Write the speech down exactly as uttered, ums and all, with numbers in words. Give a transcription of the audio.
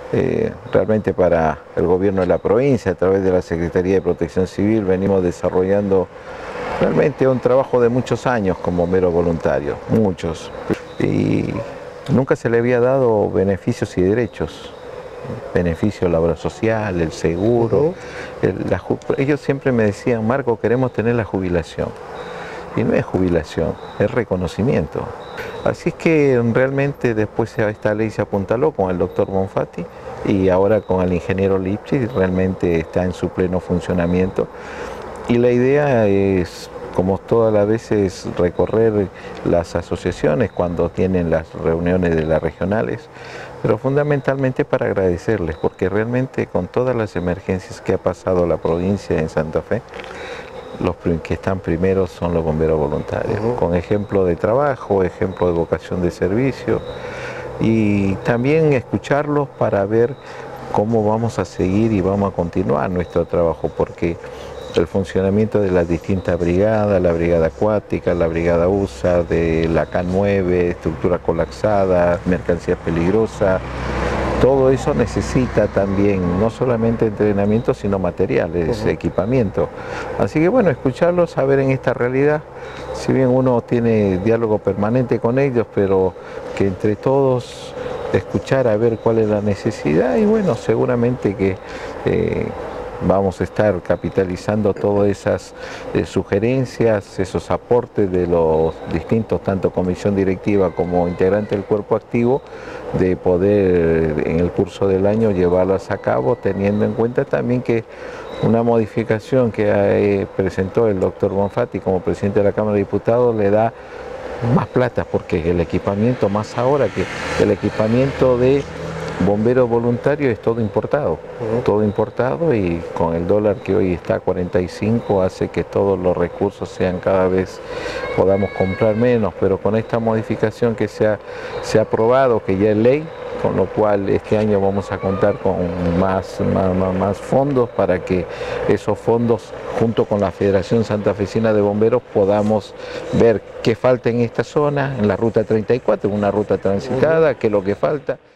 Eh, realmente para el gobierno de la provincia, a través de la Secretaría de Protección Civil, venimos desarrollando realmente un trabajo de muchos años como bombero voluntario, muchos. Y nunca se le había dado beneficios y derechos. Beneficio, la obra social, el seguro. Uh-huh. el, la, ellos siempre me decían, Marco, queremos tener la jubilación. Y no es jubilación, es reconocimiento. Así es que realmente después esta ley se apuntaló con el doctor Bonfatti y ahora con el ingeniero Lipschitz, realmente está en su pleno funcionamiento. Y la idea es, como todas las veces, recorrer las asociaciones cuando tienen las reuniones de las regionales, pero fundamentalmente para agradecerles, porque realmente con todas las emergencias que ha pasado la provincia en Santa Fe, los que están primeros son los bomberos voluntarios, uh-huh. con ejemplo de trabajo, ejemplo de vocación de servicio, y también escucharlos para ver cómo vamos a seguir y vamos a continuar nuestro trabajo, porque el funcionamiento de las distintas brigadas, la brigada acuática, la brigada U S A, de la K nueve, estructura colapsada, mercancía peligrosa, todo eso necesita también no solamente entrenamiento, sino materiales, uh-huh. equipamiento. Así que bueno, escucharlos, saber en esta realidad, si bien uno tiene diálogo permanente con ellos, pero que entre todos escuchar a ver cuál es la necesidad y bueno, seguramente que eh, vamos a estar capitalizando todas esas eh, sugerencias, esos aportes de los distintos, tanto comisión directiva como integrante del cuerpo activo, de poder en el curso del año llevarlas a cabo, teniendo en cuenta también que una modificación que eh, presentó el doctor Bonfatti como presidente de la Cámara de Diputados le da más plata, porque el equipamiento, más ahora que el equipamiento de bomberos voluntarios es todo importado, uh-huh. todo importado, y con el dólar que hoy está a cuarenta y cinco hace que todos los recursos sean cada vez, podamos comprar menos, pero con esta modificación que se ha, se ha aprobado, que ya es ley, con lo cual este año vamos a contar con más, más, más fondos para que esos fondos, junto con la Federación Santafesina de Bomberos, podamos ver qué falta en esta zona, en la ruta treinta y cuatro, una ruta transitada, qué es lo que falta.